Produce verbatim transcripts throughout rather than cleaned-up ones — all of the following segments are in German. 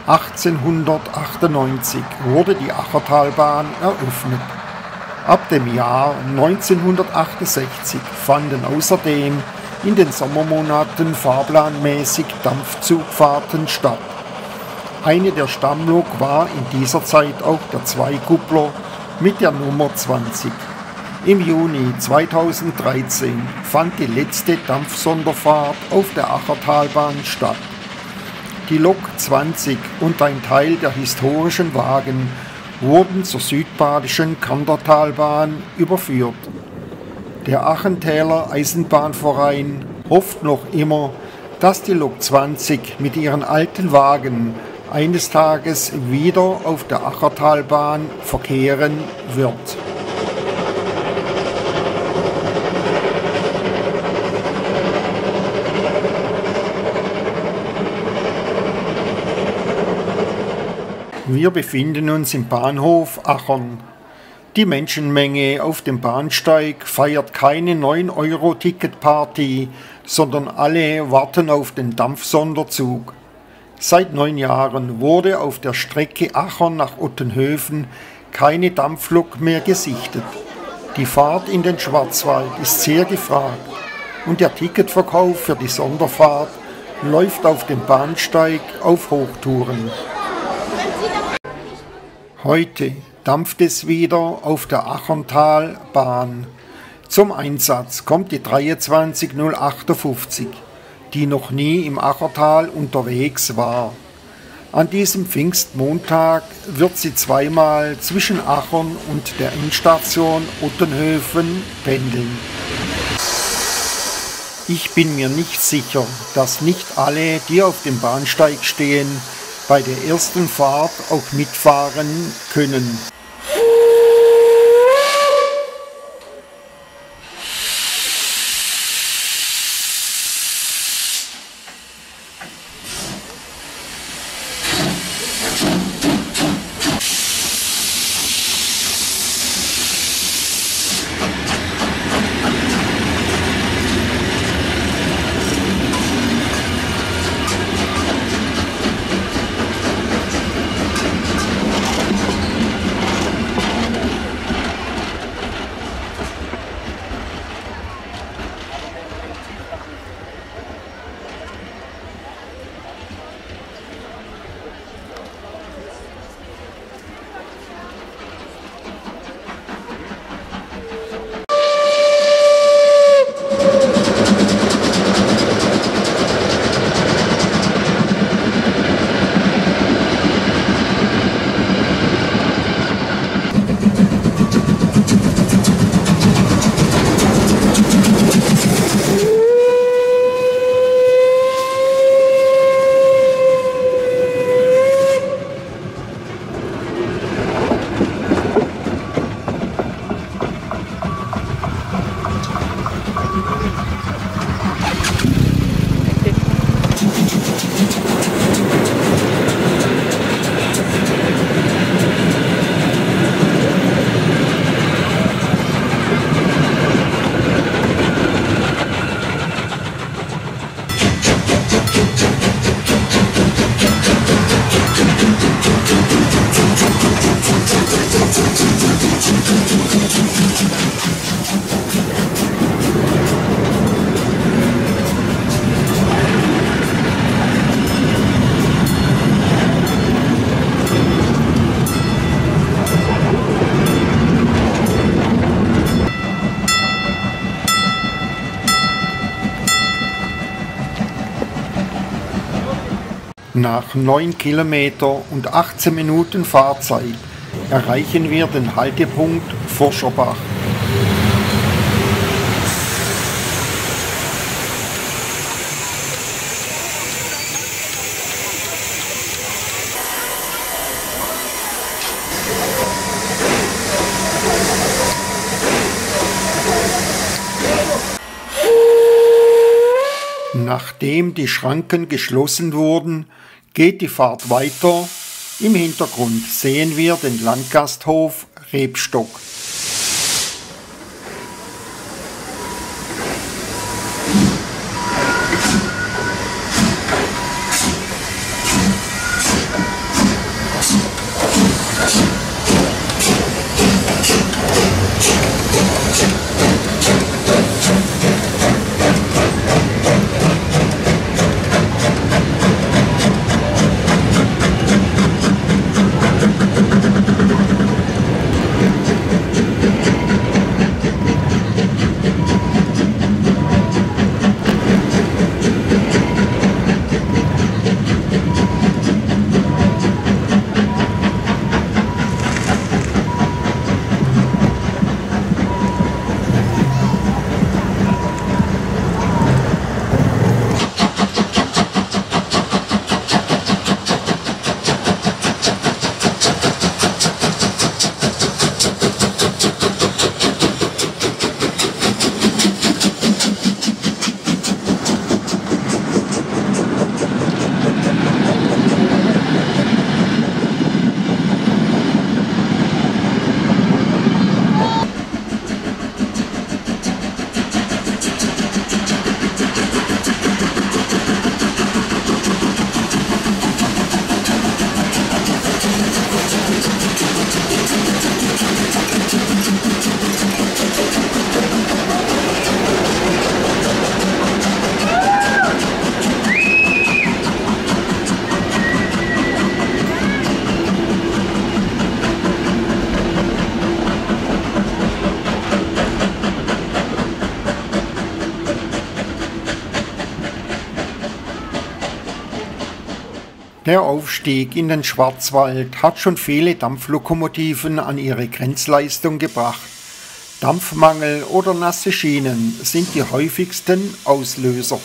achtzehnhundertachtundneunzig wurde die Aggertalbahn eröffnet. Ab dem Jahr neunzehnhundertachtundsechzig fanden außerdem in den Sommermonaten fahrplanmäßig Dampfzugfahrten statt. Eine der Stammlok war in dieser Zeit auch der Zweikuppler mit der Nummer zwanzig. Im Juni zweitausenddreizehn fand die letzte Dampfsonderfahrt auf der Aggertalbahn statt. Die Lok zwanzig und ein Teil der historischen Wagen wurden zur südbadischen Kandertalbahn überführt. Der Achentäler Eisenbahnverein hofft noch immer, dass die Lok zwanzig mit ihren alten Wagen eines Tages wieder auf der Aggertalbahn verkehren wird. Wir befinden uns im Bahnhof Achern. Die Menschenmenge auf dem Bahnsteig feiert keine neun Euro Ticketparty, sondern alle warten auf den Dampfsonderzug. Seit neun Jahren wurde auf der Strecke Achern nach Ottenhöfen keine Dampflok mehr gesichtet. Die Fahrt in den Schwarzwald ist sehr gefragt und der Ticketverkauf für die Sonderfahrt läuft auf dem Bahnsteig auf Hochtouren. Heute dampft es wieder auf der Achentalbahn. Zum Einsatz kommt die dreiundzwanzig null achtundfünfzig, die noch nie im Aggertal unterwegs war. An diesem Pfingstmontag wird sie zweimal zwischen Achern und der Endstation Ottenhöfen pendeln. Ich bin mir nicht sicher, dass nicht alle, die auf dem Bahnsteig stehen, bei der ersten Fahrt auch mitfahren können. Nach neun Kilometer und achtzehn Minuten Fahrzeit erreichen wir den Haltepunkt Forscherbach. Nachdem die Schranken geschlossen wurden, geht die Fahrt weiter. Im Hintergrund sehen wir den Landgasthof Rebstock. Der Aufstieg in den Schwarzwald hat schon viele Dampflokomotiven an ihre Grenzleistung gebracht. Dampfmangel oder nasse Schienen sind die häufigsten Auslöser.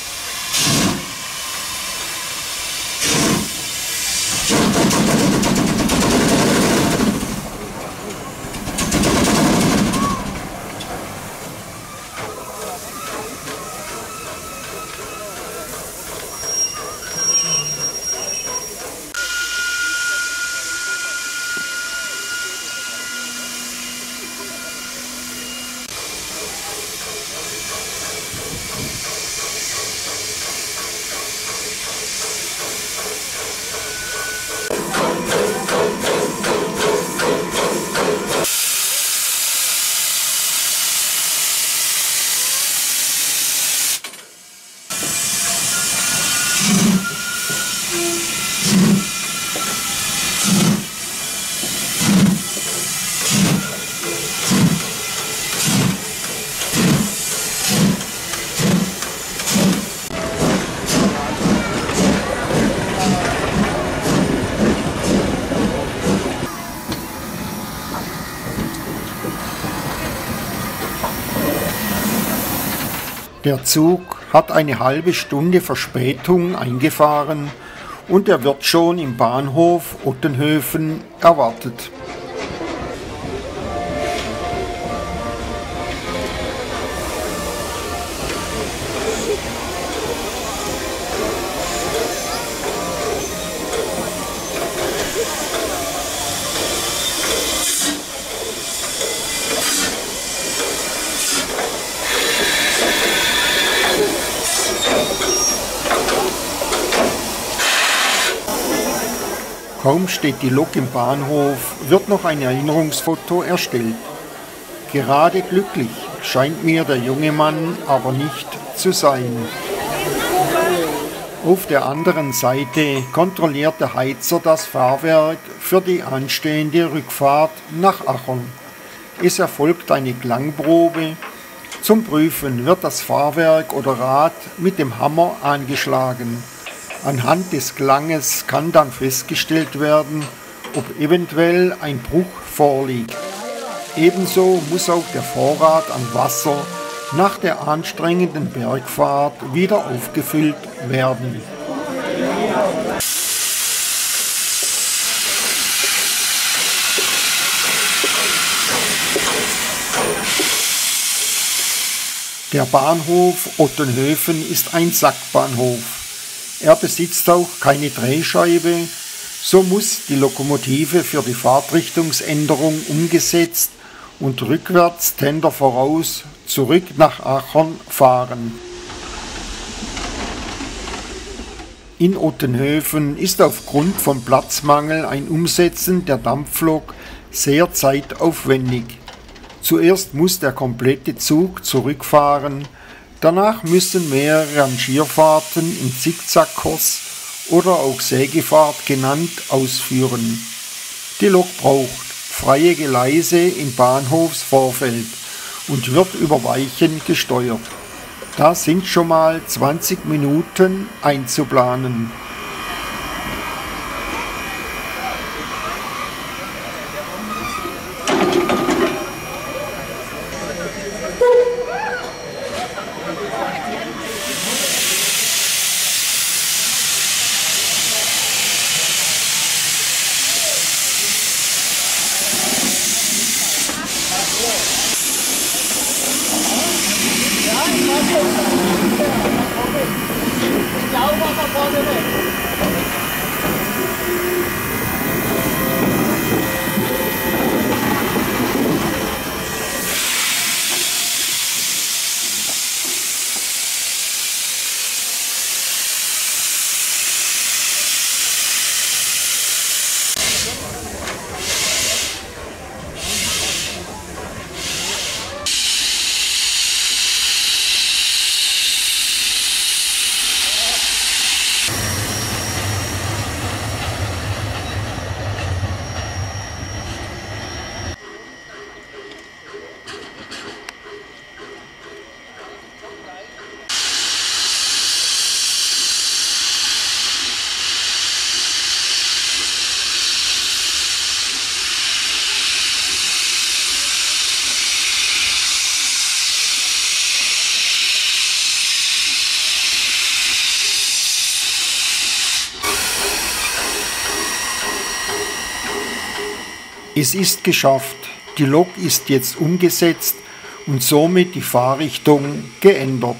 Der Zug hat eine halbe Stunde Verspätung eingefahren und er wird schon im Bahnhof Ottenhöfen erwartet. Kaum steht die Lok im Bahnhof, wird noch ein Erinnerungsfoto erstellt. Gerade glücklich scheint mir der junge Mann aber nicht zu sein. Auf der anderen Seite kontrolliert der Heizer das Fahrwerk für die anstehende Rückfahrt nach Achern. Es erfolgt eine Klangprobe. Zum Prüfen wird das Fahrwerk oder Rad mit dem Hammer angeschlagen. Anhand des Klanges kann dann festgestellt werden, ob eventuell ein Bruch vorliegt. Ebenso muss auch der Vorrat an Wasser nach der anstrengenden Bergfahrt wieder aufgefüllt werden. Der Bahnhof Ottenhöfen ist ein Sackbahnhof. Er besitzt auch keine Drehscheibe, so muss die Lokomotive für die Fahrtrichtungsänderung umgesetzt und rückwärts Tender voraus zurück nach Achern fahren. In Ottenhöfen ist aufgrund von Platzmangel ein Umsetzen der Dampflok sehr zeitaufwendig. Zuerst muss der komplette Zug zurückfahren. Danach müssen mehrere Rangierfahrten im Zickzackkurs oder auch Sägefahrt genannt ausführen. Die Lok braucht freie Gleise im Bahnhofsvorfeld und wird über Weichen gesteuert. Da sind schon mal zwanzig Minuten einzuplanen. Es ist geschafft, die Lok ist jetzt umgesetzt und somit die Fahrrichtung geändert.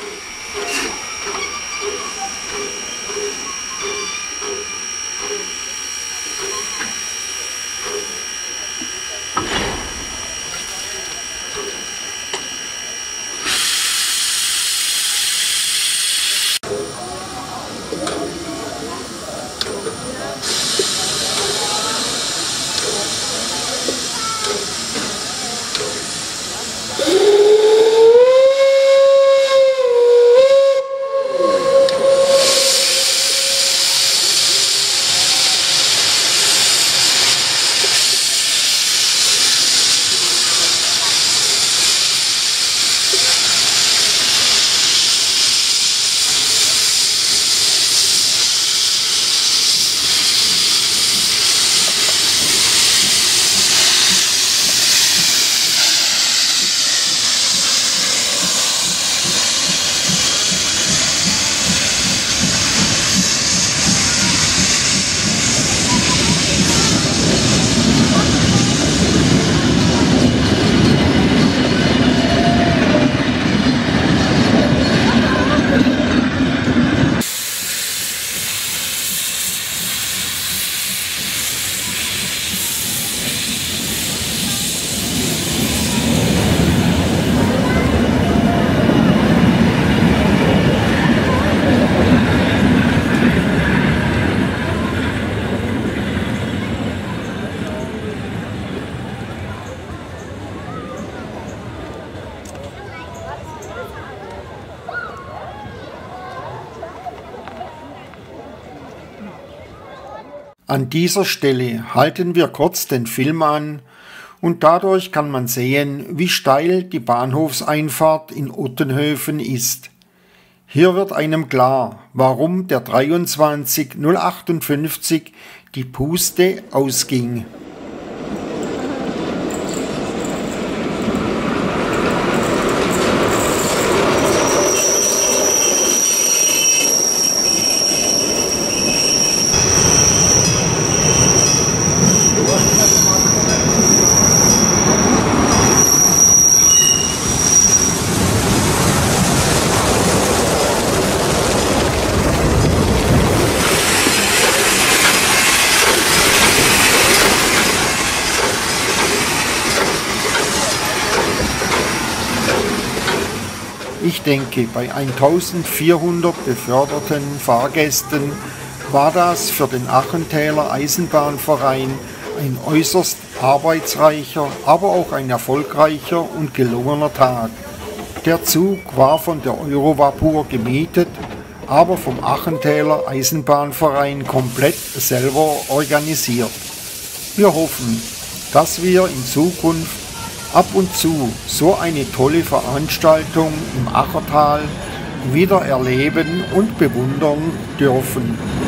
An dieser Stelle halten wir kurz den Film an und dadurch kann man sehen, wie steil die Bahnhofseinfahrt in Ottenhöfen ist. Hier wird einem klar, warum der dreiundzwanzig null achtundfünfzig die Puste ausging. Ich denke, bei eintausendvierhundert beförderten Fahrgästen war das für den Achentäler Eisenbahnverein ein äußerst arbeitsreicher, aber auch ein erfolgreicher und gelungener Tag. Der Zug war von der Eurovapur gemietet, aber vom Achentäler Eisenbahnverein komplett selber organisiert. Wir hoffen, dass wir in Zukunft ab und zu so eine tolle Veranstaltung im Achertal wieder erleben und bewundern dürfen.